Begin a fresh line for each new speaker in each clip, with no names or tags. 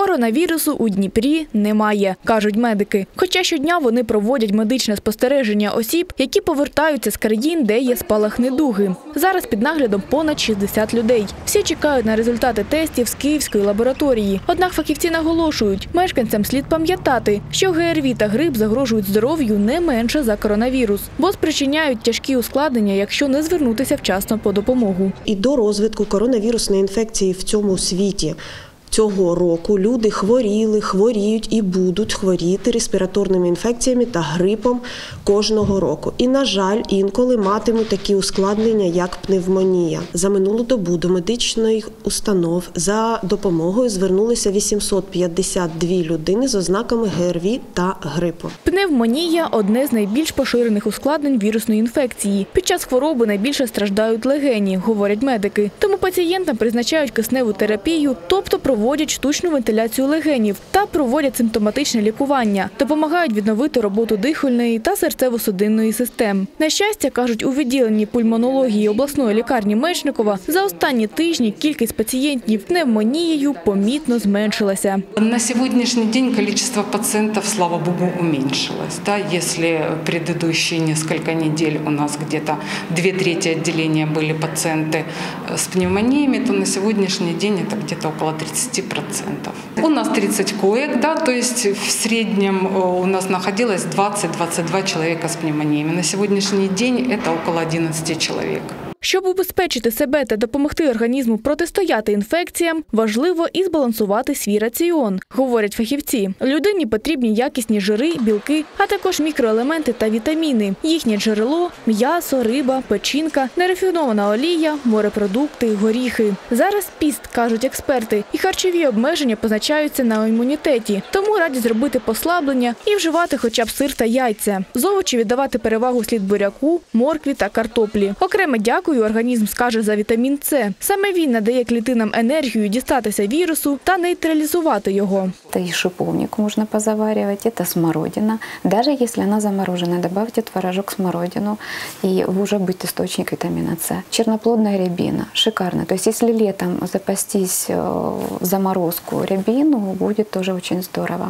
Коронавірусу у Дніпрі немає, кажуть медики. Хоча щодня вони проводять медичне спостереження осіб, які повертаються з країн, де є спалах недуги. Зараз під наглядом понад 60 людей. Всі чекають на результати тестів з Київської лабораторії. Однак фахівці наголошують, мешканцям слід пам'ятати, що ГРВІ та грип загрожують здоров'ю не менше за коронавірус, бо спричиняють тяжкі ускладнення, якщо не звернутися вчасно по допомогу.
І до розвитку коронавірусної інфекції в цьому світі цього року люди хворіли, хворіють і будуть хворіти респіраторними інфекціями та грипом кожного року. І, на жаль, інколи матимуть такі ускладнення, як пневмонія. За минулу добу до медичних установ за допомогою звернулися 852 людини з ознаками ГРВІ та грипу.
Пневмонія – одне з найбільш поширених ускладнень вірусної інфекції. Під час хвороби найбільше страждають легені, говорять медики. Тому пацієнтам призначають кисневу терапію, тобто проводять штучну вентиляцію легенів та проводять симптоматичне лікування, допомагають відновити роботу дихальної та серцево-судинної систем. На щастя, кажуть, у відділенні пульмонології обласної лікарні Мечникова за останні тижні кількість пацієнтів пневмонією помітно зменшилася.
На сьогоднішній день кількість пацієнтів, слава Богу, уменьшилось. Якщо предыдущие кілька недель у нас где-то 2/3 відділення були пацієнти з пневмоніями, то на сьогоднішній день це где-то около 30%. У нас 30 коек, то есть в среднем у нас находилось 20-22 человека с пневмониями. На сегодняшний день это около 11 человек.
Щоб убезпечити себе та допомогти організму протистояти інфекціям, важливо і збалансувати свій раціон, говорять фахівці. Людині потрібні якісні жири, білки, а також мікроелементи та вітаміни. Їхнє джерело – м'ясо, риба, печінка, нерафінована олія, морепродукти, горіхи. Зараз піст, кажуть експерти, і харчові обмеження позначаються на імунітеті. Тому радять зробити послаблення і вживати хоча б сир та яйця. З овочів віддавати перевагу слід буряку, моркві та картоплі. Окреме дякую організм скаже за вітамін С. Саме він надає клітинам енергію дістатися вірусу та нейтралізувати його.
Це і шиповник можна позаварювати, це смородина. Навіть якщо вона заморожена, додайте творожок смородину, і вже буде істочник вітаміна С. Черноплодна рябина, шикарно. Тобто, якщо літом запастись в заморозку рябину, буде теж дуже здорово.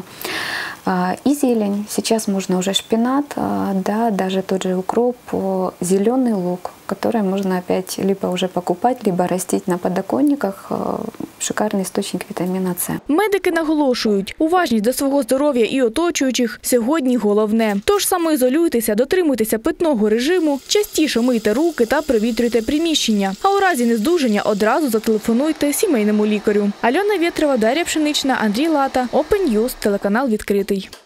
И зелень. Сейчас можно уже шпинат, да, даже тот же укроп, зеленый лук, который можно опять либо уже покупать, либо растить на подоконниках. Шикарний істочник вітаміна С.
Медики наголошують, уважність до свого здоров'я і оточуючих сьогодні головне. Тож самоізолюйтеся, дотримуйтеся питного режиму, частіше мийте руки та провітрюйте приміщення. А у разі нездужання одразу зателефонуйте сімейному лікарю. Альона Вєтрова, Дар'я Пшенична, Андрій Лата, Open News, телеканал «Відкритий».